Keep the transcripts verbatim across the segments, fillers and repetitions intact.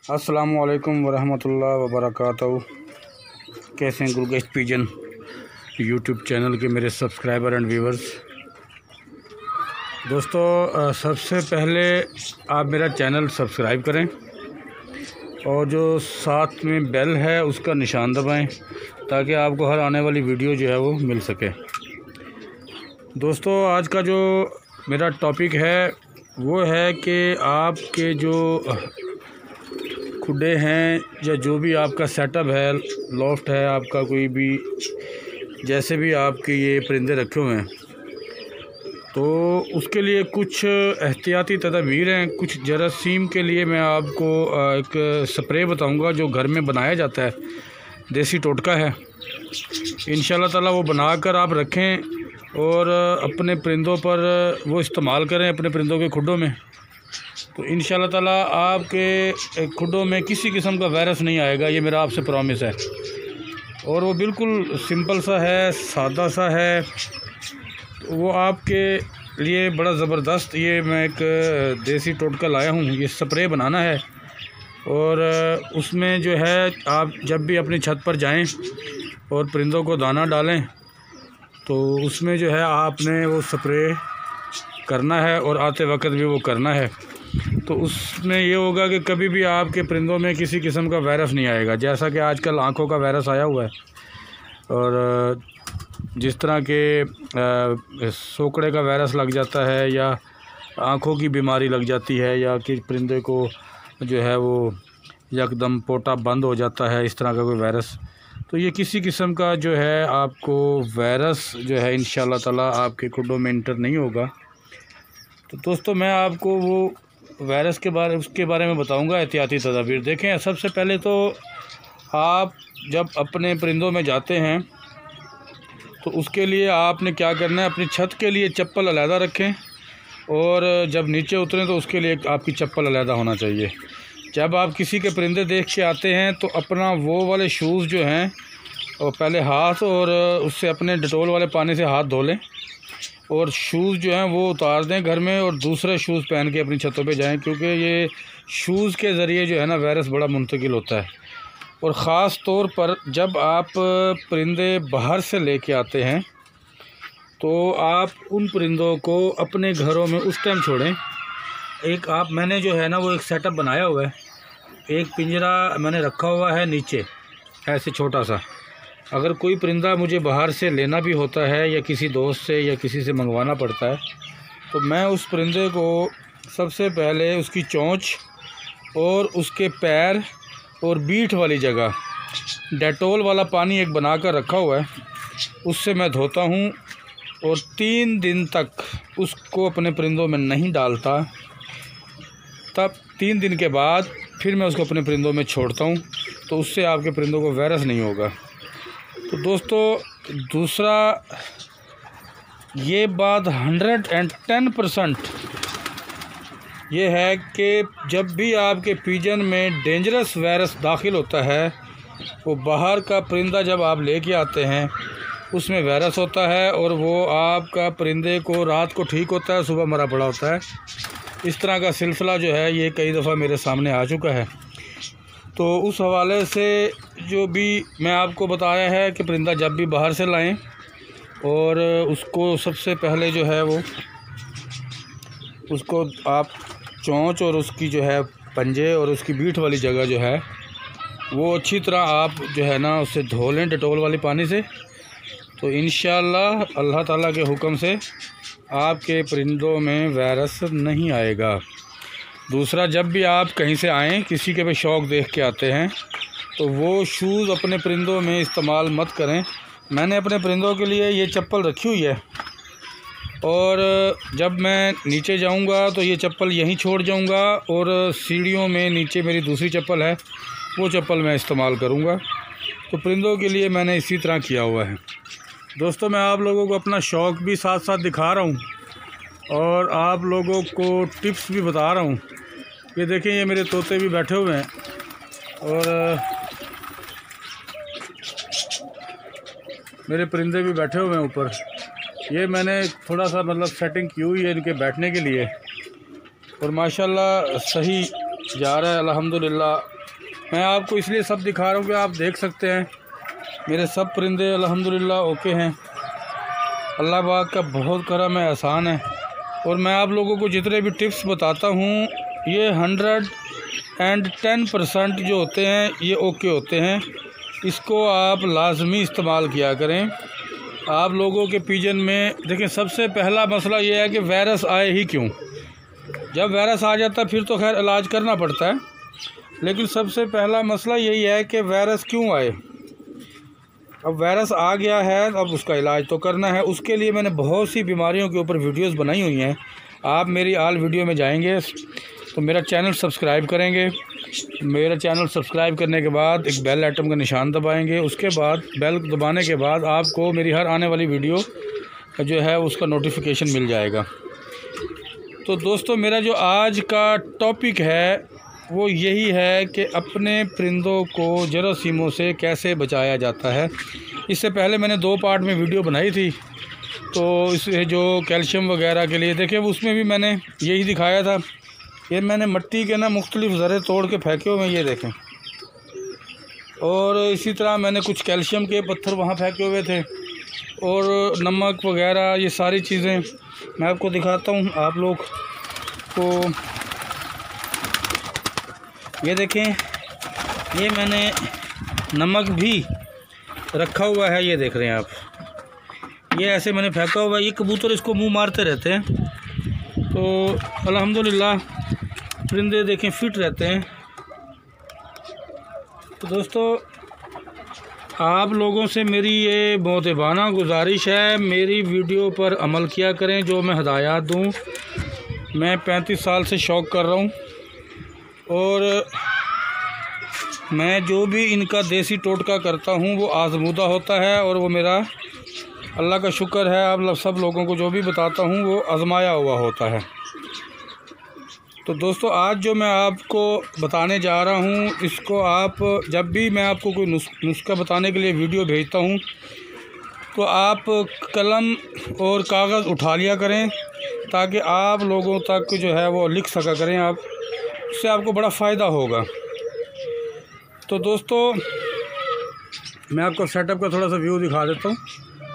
अस्सलामुअलैकुम वरहमतुल्लाहि वबरकातुहू। कैसे हैं गुलगश्त पिजन यूट्यूब चैनल के मेरे सब्सक्राइबर एंड व्यूवर्स। दोस्तों, सबसे पहले आप मेरा चैनल सब्सक्राइब करें और जो साथ में बेल है उसका निशान दबाएं ताकि आपको हर आने वाली वीडियो जो है वो मिल सके। दोस्तों, आज का जो मेरा टॉपिक है वो है कि आपके जो खुडे हैं या जो भी आपका सेटअप है, लॉफ्ट है आपका, कोई भी जैसे भी आपके ये परिंदे रखे हुए हैं, तो उसके लिए कुछ एहतियाती तदबीर हैं। कुछ जरासीम के लिए मैं आपको एक स्प्रे बताऊंगा जो घर में बनाया जाता है, देसी टोटका है। इंशाल्लाह ताला वो बनाकर आप रखें और अपने परिंदों पर वो इस्तेमाल करें, अपने परिंदों के खुडों में, तो इंशाल्लाह ताला आपके खुडों में किसी किस्म का वायरस नहीं आएगा। ये मेरा आपसे प्रॉमिस है। और वो बिल्कुल सिंपल सा है, सादा सा है, तो वो आपके लिए बड़ा ज़बरदस्त, ये मैं एक देसी टोटका लाया हूँ। ये स्प्रे बनाना है और उसमें जो है आप जब भी अपनी छत पर जाएं और परिंदों को दाना डालें तो उसमें जो है आपने वो स्प्रे करना है और आते वक्त भी वो करना है। तो उसमें ये होगा कि कभी भी आपके परिंदों में किसी किस्म का वायरस नहीं आएगा। जैसा कि आजकल आँखों का वायरस आया हुआ है और जिस तरह के सोकड़े का वायरस लग जाता है या आँखों की बीमारी लग जाती है या कि परिंदे को जो है वो यकदम पोटा बंद हो जाता है, इस तरह का कोई वायरस, तो ये किसी किस्म का जो है आपको वायरस जो है इंशाल्लाह ताला आपके खुडों में इंटर नहीं होगा। तो दोस्तों, मैं आपको वो वायरस के बारे उसके बारे में बताऊंगा, एहतियाती तदाबीर। देखें, सबसे पहले तो आप जब अपने परिंदों में जाते हैं तो उसके लिए आपने क्या करना है, अपनी छत के लिए चप्पल अलहदा रखें और जब नीचे उतरें तो उसके लिए आपकी चप्पल अलहदा होना चाहिए। जब आप किसी के परिंदे देख के आते हैं तो अपना वो वाले शूज़ जो हैं और पहले हाथ और उससे अपने डेटोल वाले पानी से हाथ धो लें और शूज़ जो हैं वो उतार दें घर में और दूसरे शूज़ पहन के अपनी छतों पे जाएं, क्योंकि ये शूज़ के ज़रिए जो है ना वायरस बड़ा मुंतकिल होता है। और ख़ास तौर पर जब आप परिंदे बाहर से लेके आते हैं तो आप उन परिंदों को अपने घरों में उस टाइम छोड़ें। एक आप मैंने जो है ना वो एक सेटअप बनाया हुआ है, एक पिंजरा मैंने रखा हुआ है नीचे ऐसे छोटा सा। अगर कोई परिंदा मुझे बाहर से लेना भी होता है या किसी दोस्त से या किसी से मंगवाना पड़ता है तो मैं उस परिंदे को सबसे पहले उसकी चोंच और उसके पैर और बीठ वाली जगह डेटोल वाला पानी एक बनाकर रखा हुआ है, उससे मैं धोता हूँ और तीन दिन तक उसको अपने परिंदों में नहीं डालता। तब तीन दिन के बाद फिर मैं उसको अपने परिंदों में छोड़ता हूँ, तो उससे आपके परिंदों को वायरस नहीं होगा। तो दोस्तों, दूसरा ये बात हंड्रेड एंड टेन परसेंट ये है कि जब भी आपके पिजन में डेंजरस वायरस दाखिल होता है, वो बाहर का परिंदा जब आप लेके आते हैं उसमें वायरस होता है और वो आपका परिंदे को रात को ठीक होता है, सुबह मरा पड़ा होता है। इस तरह का सिलसिला जो है ये कई दफ़ा मेरे सामने आ चुका है। तो उस हवाले से जो भी मैं आपको बताया है कि परिंदा जब भी बाहर से लाएं और उसको सबसे पहले जो है वो उसको आप चोंच और उसकी जो है पंजे और उसकी बीठ वाली जगह जो है वो अच्छी तरह आप जो है ना उससे धो लें डेटोल वाले पानी से, तो इंशाअल्लाह अल्लाह ताला के हुक्म से आपके परिंदों में वायरस नहीं आएगा। दूसरा, जब भी आप कहीं से आएँ, किसी के भी शौक़ देख के आते हैं, तो वो शूज़ अपने परिंदों में इस्तेमाल मत करें। मैंने अपने परिंदों के लिए ये चप्पल रखी हुई है और जब मैं नीचे जाऊंगा तो ये चप्पल यहीं छोड़ जाऊंगा और सीढ़ियों में नीचे मेरी दूसरी चप्पल है, वो चप्पल मैं इस्तेमाल करूंगा। तो परिंदों के लिए मैंने इसी तरह किया हुआ है। दोस्तों, मैं आप लोगों को अपना शौक़ भी साथ साथ दिखा रहा हूँ और आप लोगों को टिप्स भी बता रहा हूँ। ये देखें, ये मेरे तोते भी बैठे हुए हैं और मेरे परिंदे भी बैठे हुए हैं ऊपर। ये मैंने थोड़ा सा मतलब सेटिंग की हुई है इनके बैठने के लिए और माशाल्लाह सही जा रहा है अल्हम्दुलिल्लाह। मैं आपको इसलिए सब दिखा रहा हूँ कि आप देख सकते हैं मेरे सब परिंदे अल्हम्दुलिल्लाह ओके हैं। अल्लाह पाक का बहुत करम है, एहसान है। और मैं आप लोगों को जितने भी टिप्स बताता हूँ ये हंड्रेड एंड टेन परसेंट जो होते हैं ये ओके होते हैं। इसको आप लाजमी इस्तेमाल किया करें। आप लोगों के पिजन में देखें, सबसे पहला मसला ये है कि वायरस आए ही क्यों। जब वायरस आ जाता है फिर तो खैर इलाज करना पड़ता है, लेकिन सबसे पहला मसला यही है कि वायरस क्यों आए। अब वायरस आ गया है, अब उसका इलाज तो करना है। उसके लिए मैंने बहुत सी बीमारियों के ऊपर वीडियोस बनाई हुई हैं। आप मेरी आल वीडियो में जाएंगे तो मेरा चैनल सब्सक्राइब करेंगे। मेरा चैनल सब्सक्राइब करने के बाद एक बेल आइटम का निशान दबाएंगे। उसके बाद बेल दबाने के बाद आपको मेरी हर आने वाली वीडियो जो है उसका नोटिफिकेशन मिल जाएगा। तो दोस्तों, मेरा जो आज का टॉपिक है वो यही है कि अपने परिंदों को जरासीमों से कैसे बचाया जाता है। इससे पहले मैंने दो पार्ट में वीडियो बनाई थी, तो इसे जो कैल्शियम वगैरह के लिए देखें उसमें भी मैंने यही दिखाया था। ये मैंने मिट्टी के ना मुख्तलिफ ज़रे तोड़ के फेंके हुए हैं, ये देखें। और इसी तरह मैंने कुछ कैल्शियम के पत्थर वहाँ फेंके हुए थे और नमक वगैरह, ये सारी चीज़ें मैं आपको दिखाता हूँ आप लोग को। ये देखें, ये मैंने नमक भी रखा हुआ है, ये देख रहे हैं आप। ये ऐसे मैंने फेंका हुआ है। ये कबूतर इसको मुंह मारते रहते हैं, तो अल्हम्दुलिल्लाह परिंदे देखें फिट रहते हैं। तो दोस्तों, आप लोगों से मेरी ये मोहतबाना गुजारिश है, मेरी वीडियो पर अमल किया करें जो मैं हदायत दूँ। मैं पैंतीस साल से शौक़ कर रहा हूँ और मैं जो भी इनका देसी टोटका करता हूँ वो आज़मूदा होता है और वो मेरा अल्लाह का शुक्र है, आप सब लोगों को जो भी बताता हूँ वो आज़माया हुआ होता है। तो दोस्तों, आज जो मैं आपको बताने जा रहा हूँ इसको आप जब भी मैं आपको कोई नुस्खा बताने के लिए वीडियो भेजता हूँ तो आप कलम और कागज़ उठा लिया करें ताकि आप लोगों तक जो है वो लिख सका करें आप, उससे आपको बड़ा फ़ायदा होगा। तो दोस्तों, मैं आपको सेटअप का थोड़ा सा व्यू दिखा देता हूँ।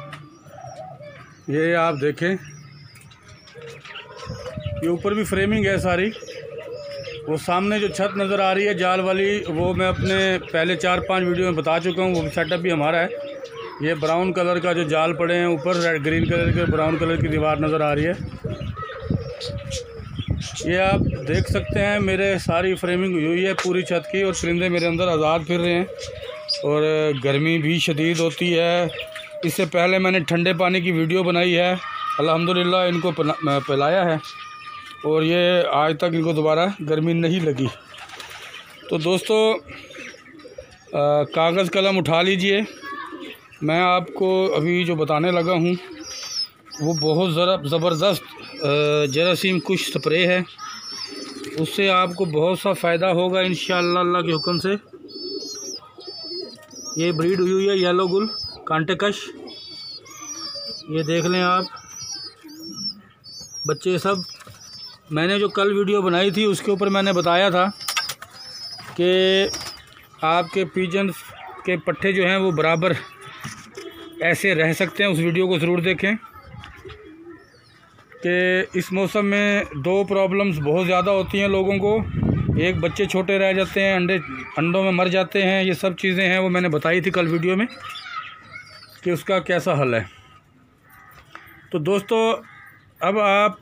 ये आप देखें, ये ऊपर भी फ्रेमिंग है सारी। वो सामने जो छत नज़र आ रही है जाल वाली, वो मैं अपने पहले चार पांच वीडियो में बता चुका हूँ, वो सेटअप भी हमारा है। ये ब्राउन कलर का जो जाल पड़े हैं ऊपर, रेड ग्रीन कलर के ब्राउन कलर की दीवार नज़र आ रही है। ये आप देख सकते हैं मेरे सारी फ्रेमिंग हुई हुई है पूरी छत की, और परिंदे मेरे अंदर आज़ाद फिर रहे हैं। और गर्मी भी शदीद होती है। इससे पहले मैंने ठंडे पानी की वीडियो बनाई है, अल्हम्दुलिल्लाह इनको पिलाया है और ये आज तक इनको दोबारा गर्मी नहीं लगी। तो दोस्तों, कागज़ कलम उठा लीजिए। मैं आपको अभी जो बताने लगा हूँ वो बहुत ज़रा ज़बरदस्त जरासीम कुश स्प्रे है, उससे आपको बहुत सा फ़ायदा होगा इंशाअल्लाह अल्लाह के हुक्म से। ये ब्रीड हुई हुई है येलो गुल कांटेकश, ये देख लें आप बच्चे सब। मैंने जो कल वीडियो बनाई थी उसके ऊपर मैंने बताया था कि आपके पिजन के पट्टे जो हैं वो बराबर ऐसे रह सकते हैं। उस वीडियो को ज़रूर देखें कि इस मौसम में दो प्रॉब्लम्स बहुत ज़्यादा होती हैं लोगों को। एक, बच्चे छोटे रह जाते हैं, अंडे अंडों में मर जाते हैं। ये सब चीज़ें हैं वो मैंने बताई थी कल वीडियो में कि उसका कैसा हल है। तो दोस्तों, अब आप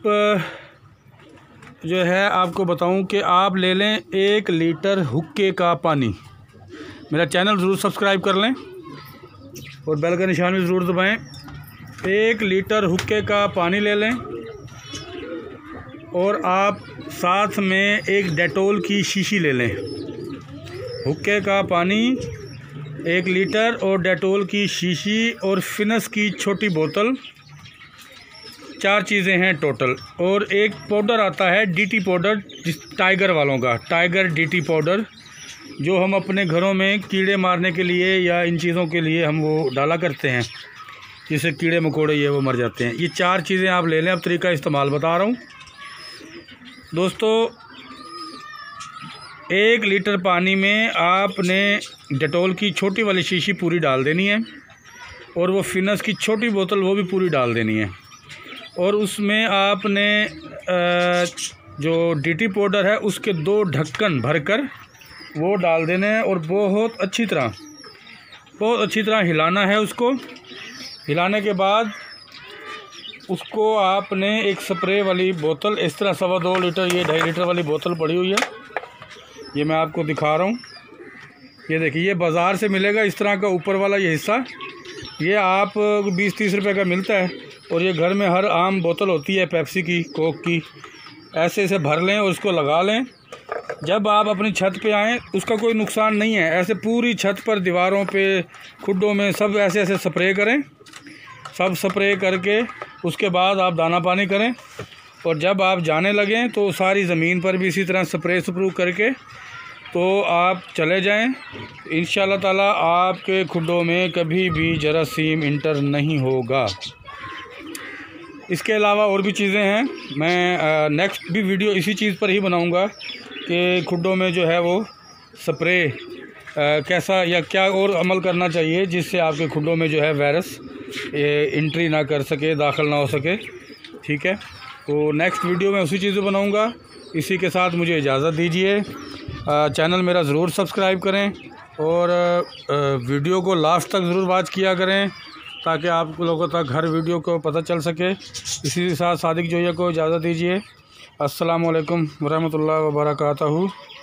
जो है आपको बताऊं कि आप ले लें एक लीटर हुक्के का पानी। मेरा चैनल ज़रूर सब्सक्राइब कर लें और बेल का निशान भी ज़रूर दबाएं। एक लीटर हुक्के का पानी ले लें और आप साथ में एक डेटोल की शीशी ले लें। हुक्के का पानी एक लीटर और डेटोल की शीशी और फिनस की छोटी बोतल, चार चीज़ें हैं टोटल। और एक पाउडर आता है डीटी पाउडर, जिस टाइगर वालों का, टाइगर डीटी पाउडर, जो हम अपने घरों में कीड़े मारने के लिए या इन चीज़ों के लिए हम वो डाला करते हैं, जिससे कीड़े मकोड़े ये वो मर जाते हैं। ये चार चीज़ें आप ले लें। अब तरीका इस्तेमाल बता रहा हूँ दोस्तों। एक लीटर पानी में आपने डेटॉल की छोटी वाली शीशी पूरी डाल देनी है और वो फिनस की छोटी बोतल वो भी पूरी डाल देनी है। और उसमें आपने जो डीटी पाउडर है उसके दो ढक्कन भरकर वो डाल देने हैं और बहुत अच्छी तरह बहुत अच्छी तरह हिलाना है। उसको हिलाने के बाद उसको आपने एक स्प्रे वाली बोतल, इस तरह सवा दो लीटर ये ढाई लीटर वाली बोतल पड़ी हुई है, ये मैं आपको दिखा रहा हूँ। ये देखिए, ये बाज़ार से मिलेगा इस तरह का ऊपर वाला ये हिस्सा, ये आप बीस तीस रुपए का मिलता है। और ये घर में हर आम बोतल होती है पेप्सी की, कोक की, ऐसे ऐसे भर लें और उसको लगा लें। जब आप अपनी छत पे आएँ, उसका कोई नुकसान नहीं है, ऐसे पूरी छत पर, दीवारों पे, खुड्डों में सब ऐसे ऐसे स्प्रे करें। सब स्प्रे करके उसके बाद आप दाना पानी करें और जब आप जाने लगें तो सारी ज़मीन पर भी इसी तरह स्प्रे स्प्रू करके तो आप चले जाएं। इंशाल्लाह ताला आपके खुड्डों में कभी भी जरासीम इंटर नहीं होगा। इसके अलावा और भी चीज़ें हैं, मैं नेक्स्ट भी वीडियो इसी चीज़ पर ही बनाऊंगा कि खुड्डों में जो है वो स्प्रे कैसा या क्या और अमल करना चाहिए जिससे आपके खुड्डों में जो है वायरस एंट्री ना कर सके, दाखिल ना हो सके। ठीक है, तो नेक्स्ट वीडियो में उसी चीज़ बनाऊंगा। इसी के साथ मुझे इजाज़त दीजिए। चैनल मेरा ज़रूर सब्सक्राइब करें और वीडियो को लास्ट तक ज़रूर वॉच किया करें ताकि आप लोगों तक हर वीडियो को पता चल सके। इसी के साथ सादिक जोया को इजाज़त दीजिए। अस्सलामु अलैकुम वरहमतुल्लाहि वबरकातुहू।